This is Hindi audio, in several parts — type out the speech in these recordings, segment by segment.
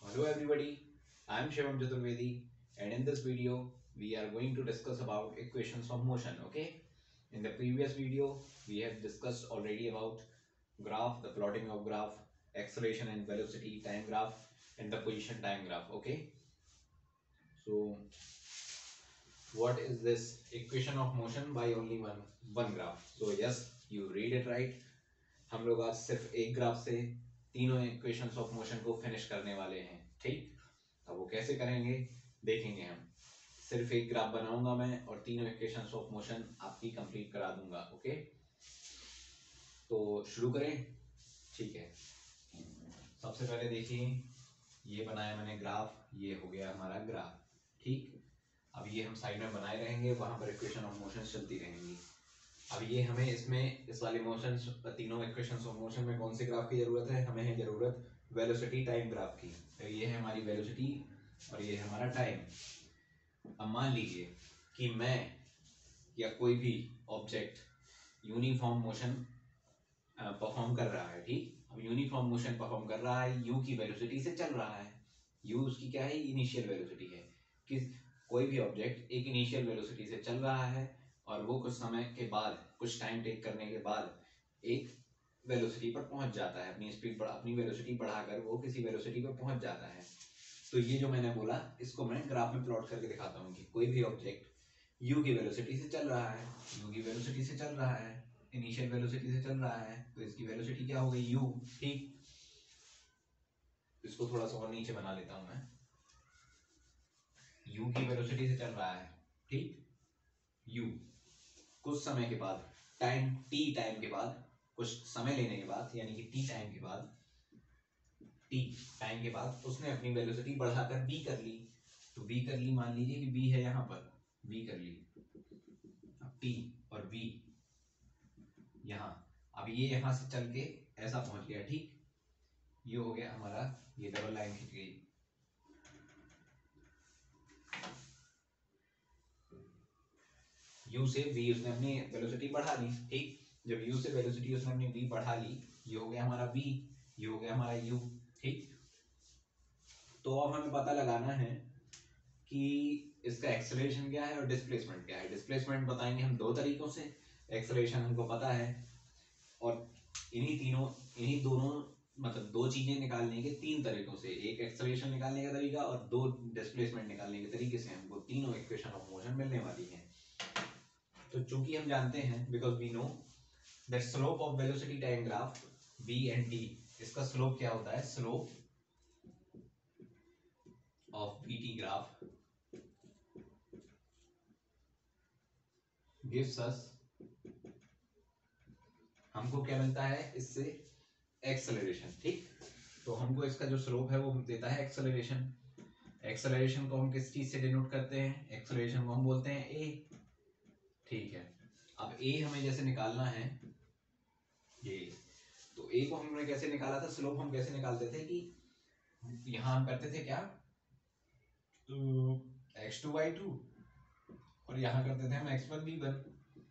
Hello everybody, I am Shivam Chaturvedi and in this video we are going to discuss about equations of motion. Okay, in the previous video we have discussed already about graph, the plotting of graph, acceleration and velocity time graph and the position time graph. Okay, so what is this equation of motion by only one graph? So yes, you read it right. हम लोग आज सिर्फ एक ग्राफ से तीनों इक्वेशंस ऑफ मोशन को फिनिश करने वाले हैं. ठीक, अब वो कैसे करेंगे देखेंगे हम. सिर्फ एक ग्राफ बनाऊंगा मैं और तीनों इक्वेशंस ऑफ मोशन आपकी कंप्लीट करा दूंगा. ओके, तो शुरू करें. ठीक है, सबसे पहले देखिए ये बनाया मैंने ग्राफ, ये हो गया हमारा ग्राफ. ठीक, अब ये हम साइड में बनाए रहेंगे, वहां पर इक्वेशन ऑफ मोशन चलती रहेंगी. अब ये हमें इसमें इस वाले मोशन तीनों इक्वेशंस ऑफ मोशन में कौन से ग्राफ की जरूरत है? हमें है जरूरत वेलोसिटी टाइम ग्राफ की. तो ये है हमारी वेलोसिटी और ये है हमारा टाइम. अब मान लीजिए कि मैं या कोई भी ऑब्जेक्ट यूनिफॉर्म मोशन परफॉर्म कर रहा है. ठीक, अब यूनिफॉर्म मोशन परफॉर्म कर रहा है, यू की वेलोसिटी से चल रहा है. यू उसकी क्या है? इनिशियल वेलोसिटी है. कि कोई भी ऑब्जेक्ट एक इनिशियल वेलोसिटी से चल रहा है और वो कुछ समय के बाद, कुछ टाइम टेक करने के बाद एक वेलोसिटी पर पहुंच जाता है. अपनी स्पीड अपनी वेलोसिटी बढ़ाकर वो किसी वेलोसिटी पर पहुंच जाता है. तो ये जो मैंने बोला इसको मैं ग्राफ में प्लॉट करके दिखाता हूँ कि कोई भी ऑब्जेक्ट u की वेलोसिटी से चल रहा है, u की वेलोसिटी से चल रहा है, इनिशियल वेलोसिटी से चल रहा है, तो इसकी वेलोसिटी क्या हो गई? u. ठीक, इसको थोड़ा सा और नीचे बना लेता हूं मैं. u की वेलोसिटी से चल रहा है. ठीक, u कुछ समय के बाद, टाइम t टाइम के बाद, कुछ समय लेने के बाद, यानी कि t टाइम के बाद, t टाइम के बाद उसने अपनी वेलोसिटी बढ़ाकर v कर ली. तो v कर ली, मान लीजिए कि v है यहाँ पर, v कर ली. अब t और v यहाँ, अब ये यहाँ से चल के ऐसा पहुंच गया. ठीक, ये हो गया हमारा, ये डबल लाइन खिंच गई. u से v उसने अपनी वेलोसिटी बढ़ा ली. ठीक, जब u से वेलोसिटी उसने अपनी v बढ़ा ली, ये हो गया हमारा v, ये हो गया हमारा u. ठीक, तो अब हमें पता लगाना है कि इसका एक्सेलरेशन क्या है और डिस्प्लेसमेंट क्या है. डिस्प्लेसमेंट बताएंगे हम दो तरीकों से, एक्सेलरेशन हमको पता है, और इन्हीं दोनों मतलब दो चीजें निकालने के तीन तरीकों से, एक एक्सेलरेशन निकालने का तरीका और दो डिस्प्लेसमेंट निकालने के तरीके से हमको तीनों इक्वेशन ऑफ मोशन मिलने वाली हैं. तो चूंकि हम जानते हैं, because we know that slope of velocity time graph v and t, इसका स्लोप क्या होता है? Slope of vt graph gives us, हमको क्या मिलता है इससे? एक्सेलरेशन. ठीक, तो हमको इसका जो स्लोप है वो देता है एक्सेलरेशन. एक्सेलरेशन को हम किस चीज से डिनोट करते हैं? एक्सेलरेशन को हम बोलते हैं a. ठीक है, अब a हमें जैसे निकालना है ये, तो a को हमने कैसे निकाला था? स्लोप हम कैसे निकालते थे कि यहां हम करते थे क्या? तो x2/2 और यहां करते थे हम x1/v1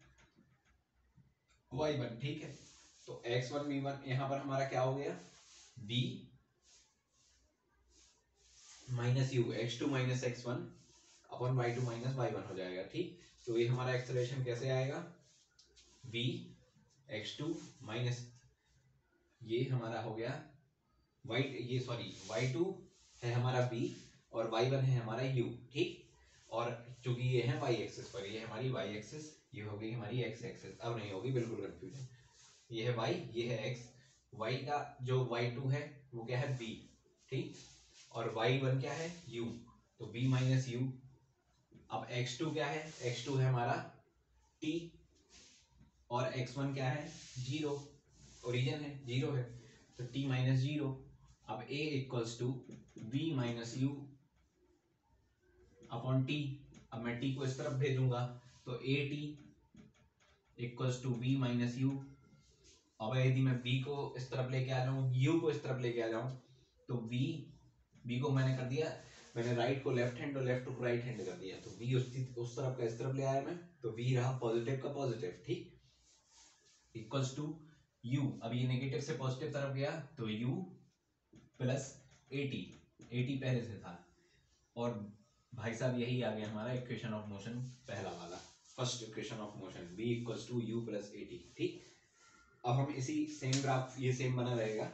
y1. ठीक है, तो x1v1 यहां पर हमारा क्या हो गया? v minus u, x2 minus x1 upon y2 minus y1 हो जाएगा. ठीक, तो ये हमारा एक्सेलरेशन कैसे आएगा? v x2 माइनस, ये हमारा हो गया y2 है हमारा v और y1 है हमारा u. ठीक, और चूंकि ये है y एक्सिस पर, ये हमारी y एक्सिस, ये हो गई हमारी x एक्सिस. अब नहीं होगी बिल्कुल कंफ्यूजन. ये है y, ये है x. y का जो y2 है वो क्या है? v. ठीक, और y1 क्या है? u. तो v माइनस u. अब x2 क्या है? x2 है हमारा t और x1 क्या है? 0. ओरिजिन है, 0 है, तो t माइनस 0. अब a equals to v minus u upon t. अब मैं t को इस तरफ भेजूंगा तो a t equals to v minus u. अब यदि मैं v को इस तरफ लेके आ जाऊं, u को इस तरफ लेके आ जाऊं, तो v को मैंने कर दिया, मैंने राइट को लेफ्ट हैंड और लेफ्ट को राइट हैंड कर दिया, तो v उस तरफ का इस तरफ ले आया मैं, तो v रहा पॉजिटिव का पॉजिटिव. ठीक, इक्वल्स टू u. अब ये नेगेटिव से पॉजिटिव तरफ गया तो u प्लस 80. 80 पहले से था, और भाई साहब यही आ गया हमारा इक्वेशन ऑफ मोशन पहला वाला, first equation of motion v equals to u plus 80। ठीक, अब हम इसी सेम ग्राफ, ये सेम बना रहेगा।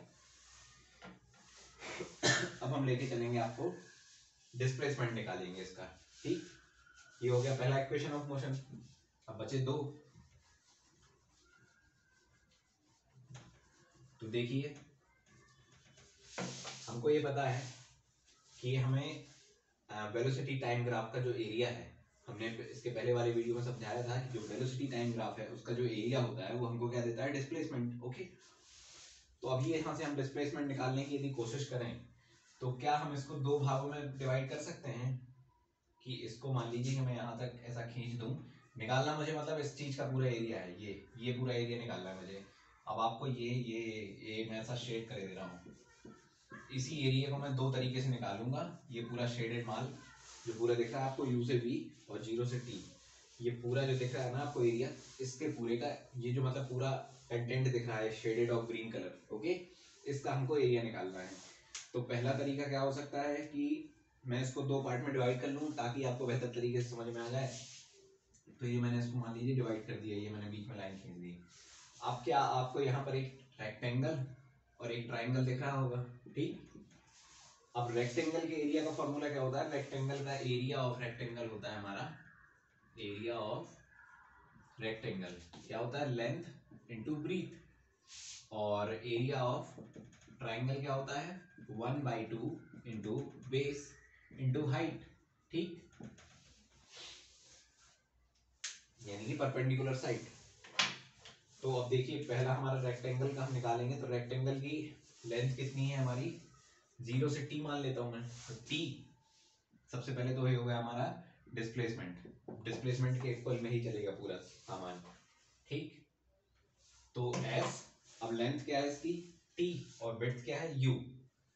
अब हम लेके चलेंगे आपको, डिस्प्लेसमेंट निकालेंगे इसका। ठीक, ये हो गया पहला इक्वेशन ऑफ मोशन। अब बचे दो, तो देखिए हमको ये पता है कि हमें वेलोसिटी टाइम ग्राफ का जो एरिया है, हमने इसके पहले वाले वीडियो में समझाया था कि जो वेलोसिटी टाइम ग्राफ है उसका जो एरिया होता है वो हमको क्या देता है, डिस्प्लेसमेंट। ओके, तो अभी यहाँ से हम डिस्प्लेसमेंट निकालने की यदि कोशिश करें तो क्या हम इसको दो भागों में डिवाइड कर सकते हैं, कि इसको मान लीजिए कि मैं यहाँ तक ऐसा खींच दूं, निकालना मुझे मतलब इस चीज का पूरा एरिया है, ये पूरा एरिया निकालना है मुझे। अब आपको ये मैं ऐसा शेड कर दे रहा हूँ, इसी एरिया को मैं दो तरीके से निकालूंगा। ये पूरा शेडेड माल जो पूरा दिख रहा है आपको u से v और 0 से t, ये पूरा जो दिख रहा है ना आपको एरिया, इसके पूरे का ये जो मतलब पूरा कंटेंट दिख रहा है shaded of green colour. Okay, इसका हमको एरिया निकालना है। तो पहला तरीका क्या हो सकता है कि मैं इसको दो पार्ट में डिवाइड कर लूँ ताकि आपको बेहतर तरीके से समझ में आ जाए। तो ये मैंने इसको मान लीजिए डिवाइड कर दिया, ये मैंने बीच में लाइन खींच दी। अब क्या आपको यहाँ पर एक रेक्टेंगल और एक ट्राइंगल दिख रहा होगा। ठीक, अब रेक्टेंगल के एरिया का फॉर्मूला क्या होता है, रेक्टेंगल का एरिया ऑफ रेक्टेंगल होता है हमारा, एरिया ऑफ रेक्टेंगल क्या होता है, लेंथ इनटू ब्रीथ, और एरिया ऑफ ट्राइंगल क्या होता है, 1/2 इंटू बेस इंटू हाइट। ठीक, यानी कि परपेंडिकुलर साइड। तो अब देखिए पहला हमारा रेक्टेंगल का हम निकालेंगे, तो रेक्टेंगल की लेंथ कितनी है हमारी, 0 से t मान लेता हूं मैं। तो t सबसे पहले तो ये हो गया हमारा डिस्प्लेसमेंट, डिस्प्लेसमेंट के इक्वल में ही चलेगा पूरा सामान। ठीक, तो s, अब लेंथ क्या है इसकी t, और विड्थ क्या है u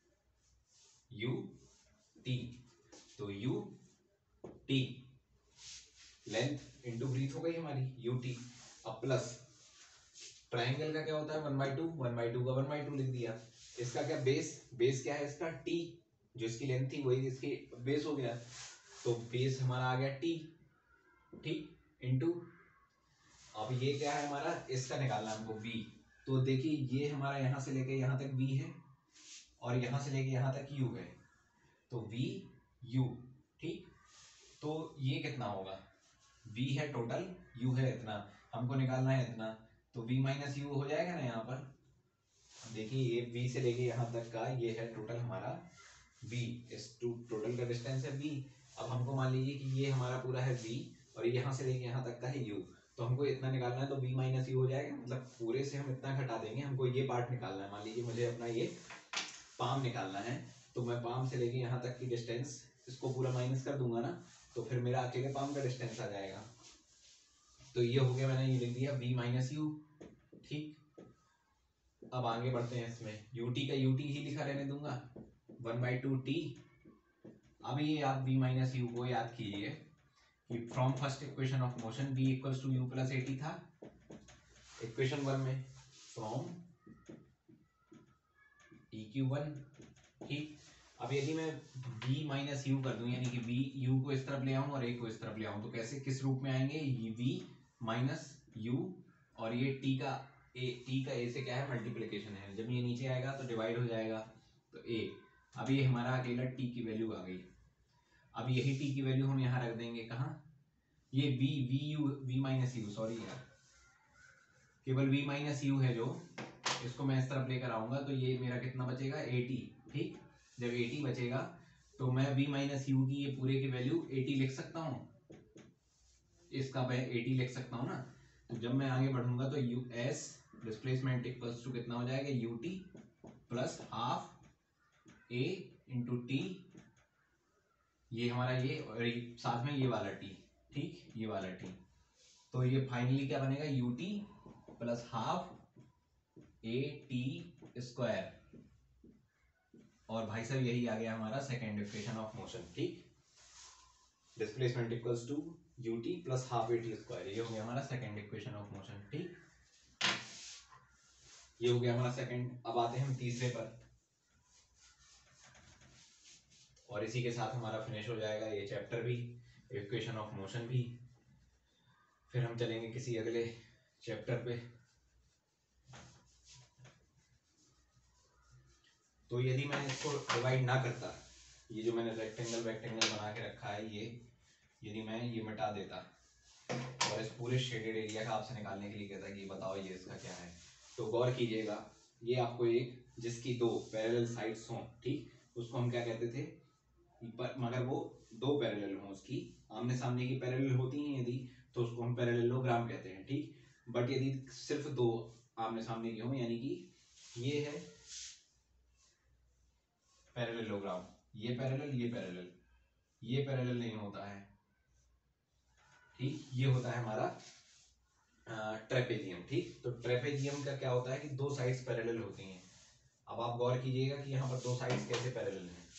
t, तो u t length into breadth हो गई हमारी ut। अब प्लस ट्राइंगल का क्या होता है 1/2, 1/2 का 1/2 लिख दिया। इसका क्या बेस, बेस क्या है इसका t, जो इसकी लेंथ थी वही इसकी बेस हो गया, तो बेस हमारा आ गया t। ठीक, इंटू अब ये क्या है हमारा, इसका निकालना हमको v। तो देखिए ये हमारा यहाँ से लेके यहाँ तक v है और यहाँ से लेके यहाँ तक u है, तो v u। ठीक, तो ये कितना होगा, v है टोटल, u है इतना, हमको निकालना है इतना, तो v माइनस यू हो जाएगा ना यहाँ पर। देखिए ये v से लेके यहाँ तक का ये है टोटल हमारा v, इस टोटल का डिस्टेंस है v। अब हमको मान लीजिए कि ये हमारा पूरा है v और यहाँ से लेके यहाँ तक का है u, तो हमको इतना निकालना है, तो v माइनस यू हो जाएगा, मतलब पूरे से हम इतना घटा देंगे, हमको ये पार्ट निकालना है। मान लीजिए मुझे अपना ये पाम निकालना है, तो मैं पाम से लेके यहाँ तक की डिस्टेंस इसको पूरा माइनस कर दूंगा ना, तो फिर मेरा अकेले पाम का डिस्टेंस आ जाएगा। तो ये हो गया, मैंने ये लिख दिया v माइनस यू। ठीक, अब आगे बढ़ते हैं, इसमें ut का ut ही लिखा रहने दूंगा, 1/2 t। अब ये आप v माइनस यू को याद कीजिए कि from first equation of motion v equals to u plus 80 था इक्वेशन 1 में, फ्रॉम eq1। ठीक, अब यदि मैं v माइनस यू कर दूं, यानी कि v u को इस तरफ ले आऊं और a को इस तरफ ले आऊं, तो कैसे किस रूप में आएंगे, ये v माइनस u और ये t का a से क्या है, मल्टीप्लिकेशन है, जब ये नीचे आएगा तो डिवाइड हो जाएगा, तो a। अब ये हमारा अकेला t की वैल्यू आ गई। अब यही t की वैल्यू हम यहाँ रख देंगे कहाँ, ये v माइनस यू, सॉरी यार, केवल v माइनस यू है जो, इसको मैं इस तरफ लेकर आऊंगा, तो ये मेरा कितना बचेगा 80। ठीक, जब 80 बचेगा तो मैं v माइनस यू की ये पूरे की वैल्यू 80 लिख सकता हूँ, इसका मैं 80 लिख सकता हूँ ना। तो जब मैं आगे बढ़ूंगा तो u s displacement equals to कितना हो जाएगा, u t plus half a into t, ये हमारा ये और साथ में ये वाला टी। ठीक, ये वाला टी, तो ये फाइनली क्या बनेगा, u t plus half a t square, और भाई साहब यही आ गया हमारा सेकेंड इक्वेशन ऑफ मोशन। ठीक, displacement equals to u t plus half a t square, ये हो गया हमारा सेकेंड इक्वेशन ऑफ मोशन। ठीक, ये हो गया हमारा सेकेंड। अब आते हैं हम तीसरे पर। और इसी के साथ हमारा फिनिश हो जाएगा ये चैप्टर भी, इक्वेशन ऑफ मोशन भी। फिर हम चलेंगे किसी अगले चैप्टर पे। तो यदि मैं इसको डिवाइड ना करता, ये जो मैंने रेक्टेंगल बना के रखा है, ये यदि मैं ये मिटा देता और इस पूरे शेडेड एरिया का आपसे निकालने के लिए कहता कि ये बताओ ये इसका क्या है, तो गौर कीजिएगा, ये आपको एक जिसकी दो पैरेलल साइड्स हों, ठीक, उसको हम क्या कहते थे, मगर वो दो पैरेलल हों, उसकी आमने सामने की पैरेलल होती हैं यदि, तो उसको हम पैरेललोग्राम कहते हैं, ठीक। बट यदि सिर्फ दो आमने सामने की हों, यानी कि ये है पैरेललोग्राम, ये पैरेलल, ये पैरेलल नहीं होता है, ठीक, ये होता है हमारा ट्रेपेजियम, ठीक। तो ट्रेपेजियम का क्या होता है कि दो साइड्स पैरेलल होती हैं। अब आप गौर कीजिएगा कि यहाँ पर दो साइड्स कैसे पैरेलल हैं,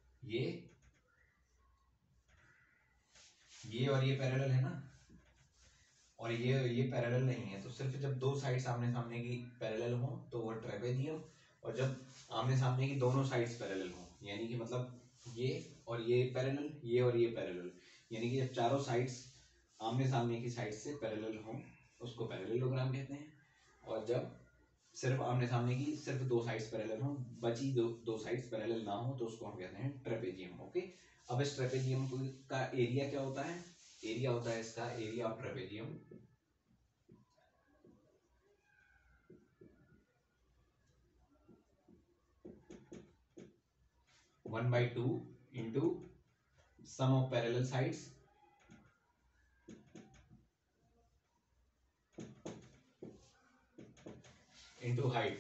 ये और ये पैरेलल है ना, और ये पैरेलल नहीं है। तो सिर्फ जब दो साइड आमने सामने की पैरेलल हो तो वो ट्रेपेजियम, और जब आमने सामने की दोनों साइड्स पैरेलल हो, यानी कि मतलब ये और ये पैरेलल, ये और ये पैरेलल, यानी कि जब चारों साइड्स आमने सामने की साइड से पैरेलल हो उसको पैरेललोग्राम कहते हैं। और जब सिर्फ आमने सामने की सिर्फ दो साइड्स पैरेलल हो, बची दो साइड्स पैरेलल ना हो, तो उसको हम कहते हैं ट्रेपेजियम, ओके। अब इस ट्रेपेजियम का एरिया क्या होता है, एरिया होता है इसका, area of trapezium 1/2 into sum of parallel sides into height,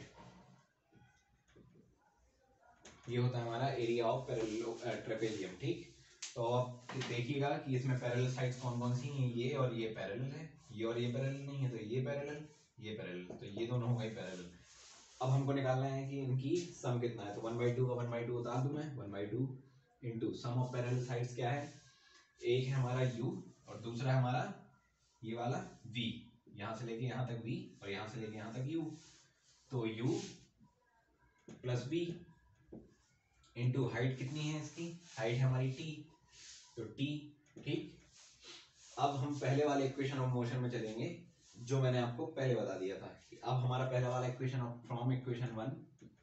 ये होता है हमारा एरिया ऑफ पैरेलल ट्रेपेजियम, ठीक। तो आप देखिएगा कि इसमें पैरेलल साइड्स कौन कौन सी हैं, ये और ये पैरेलल है, ये और ये पैरेलल नहीं है, तो ये पैरेलल, ये पैरेलल, तो ये दोनों हो गए पैरेलल। अब हमको निकालना है कि इनकी सम कितना है, तो 1/2 का 1/2 उतार दूं मैं, 1/2 into sum of parallel sides क्या है, एक है हमारा u और दूसरा है हमारा ये वाला v, यहां से लेके यहां तक v और यहां से लेके यहां तक u, तो u plus v into height कितनी है इसकी, हाइट है हमारी t, तो t, ठीक। अब हम पहले वाले इक्वेशन ऑफ मोशन में चलेंगे जो मैंने आपको पहले बता दिया था। अब हमारा पहला वाला इक्वेशन ऑफ फ्रॉम इक्वेशन 1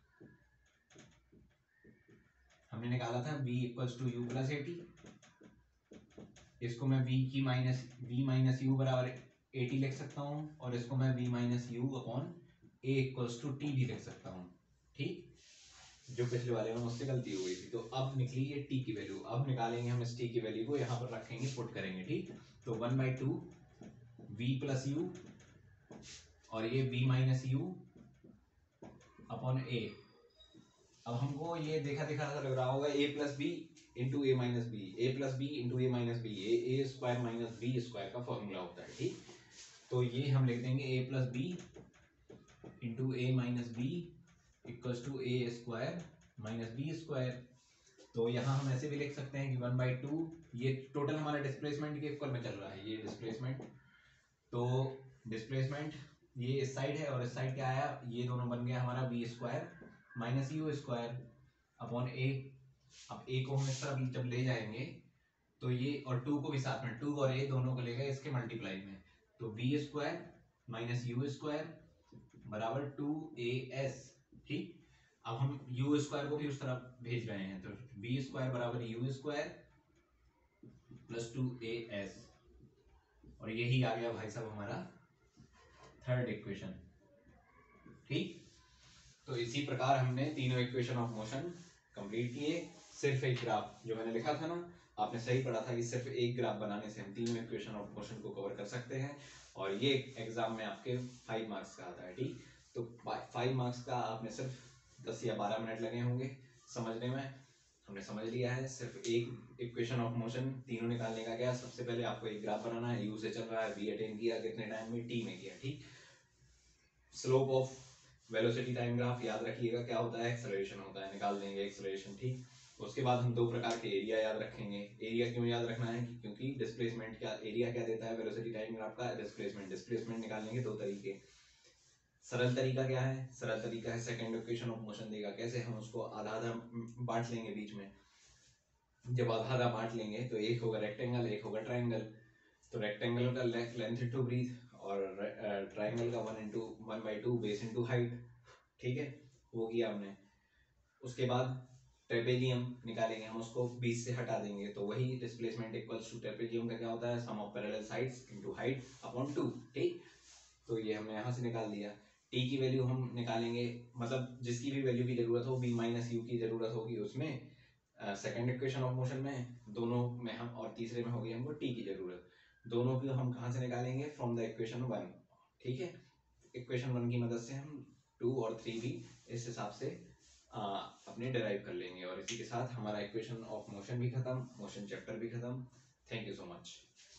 हमने निकाला था v equals to u plus a t, इसको मैं v माइनस यू बराबर ए टी लिख सकता हूँ, और इसको मैं v minus u upon a equals to t भी लिख सकता हूँ, ठीक। जो पिछले वाले में मुझसे गलती हो गई थी। तो अब निकली ये t की वैल्यू, अब निकालेंगे हम इस t की वैल्यू को यहाँ पर रखेंगे, पुट करेंगे, ठीक। तो 1/2 v प्लस यू और ये v minus u upon a. अब हमको ये देखा देखा लग रहा होगा a plus b into a minus b, a plus b into a minus b, a square minus b square का फॉर्मूला होता है, ठीक। तो ये हम लिख देंगे a plus b into a minus b equals to a square minus b square. तो यहाँ हम ऐसे भी लिख सकते हैं कि 1/2, ये टोटल हमारा डिस्प्लेसमेंट के इक्वल में चल रहा है, ये डिस्प्लेसमेंट, तो डिस्प्लेसमेंट ये इस साइड है और इस साइड क्या आया, ये दोनों बन गया हमारा b square minus u square upon a. अब ए को हम इस तरफ जब ले जाएंगे तो ये, और टू को भी साथ में, टू और ए दोनों को लेगा इसके मल्टीप्लाई में, तो b square minus u square बराबर 2as, ठीक। अब हम यू स्क्वायर को भी उस तरफ भेज रहे हैं, तो बी स्क्वायर बराबर यू स्क्वायर प्लस 2as, और यही आ गया भाई साहब हमारा थर्ड इक्वेशन, ठीक। तो इसी प्रकार हमने तीनों इक्वेशन ऑफ मोशन कंप्लीट किए। सिर्फ एक ग्राफ जो मैंने लिखा था ना, आपने सही पढ़ा था कि सिर्फ एक ग्राफ बनाने से हम तीनों इक्वेशन ऑफ मोशन को कवर कर सकते हैं, और ये एग्जाम में आपके 5 मार्क्स का आता है, ठीक। तो 5 मार्क्स का आपने सिर्फ 10 या 12 मिनट लगे होंगे समझने में, हमने समझ लिया है। सिर्फ एक इक्वेशन ऑफ मोशन तीनों निकालने का क्या, सबसे पहले आपको एक ग्राफ बनाना है, यू से चल रहा है, वी अटेन किया कितने टाइम में, टी में किया, ठीक। Slope of velocity time graph याद रखिएगा क्या होता है, एक्सेलरेशन होता है, निकाल देंगे एक्सेलरेशन, ठीक। उसके बाद हम दो प्रकार के एरिया याद रखेंगे। एरिया क्यों याद रखना है, क्योंकि डिस्प्लेसमेंट क्या, एरिया क्या देता है वेलोसिटी टाइम ग्राफ का, डिस्प्लेसमेंट निकालने के दो तरीके। सरल तरीका क्या है, सरल तरीका है सेकंड इक्वेशन ऑफ मोशन देगा, कैसे हम उसको आधा आधा बांट लेंगे बीच में, जब आधा आधा बांट लेंगे तो एक होगा रेक्टेंगल, एक होगा ट्राइंगल। तो रेक्टेंगल का लेंथ इंटू ब्रीथ और ट्राइंगल का 1/2 बेस इंटू हाइट। ठीक है, वो किया हमने। उसके बाद ट्रेपेजियम निकालेंगे हम, उसको 20 से हटा देंगे, तो वही डिस्प्लेसमेंट इक्वल्स टू ट्रेपेजियम का क्या होता है, sum of parallel sides into height upon 2। ठीक, तो ये हमने यहाँ से निकाल दिया। टी की वैल्यू हम निकालेंगे, मतलब जिसकी भी वैल्यू की जरूरत हो, बी माइनस यू की जरूरत होगी उसमें, सेकंड इक्वेशन ऑफ मोशन में, दोनों में हम, और तीसरे में होगी हमको टी की जरूरत। दोनों की हम कहाँ से निकालेंगे, फ्रॉम द इक्वेशन 1। ठीक है, इक्वेशन 1 की मदद से हम 2 और 3 भी इस हिसाब से अपने डिराइव कर लेंगे। और इसी के साथ हमारा इक्वेशन ऑफ मोशन भी खत्म, मोशन चैप्टर भी खत्म। Thank you so much.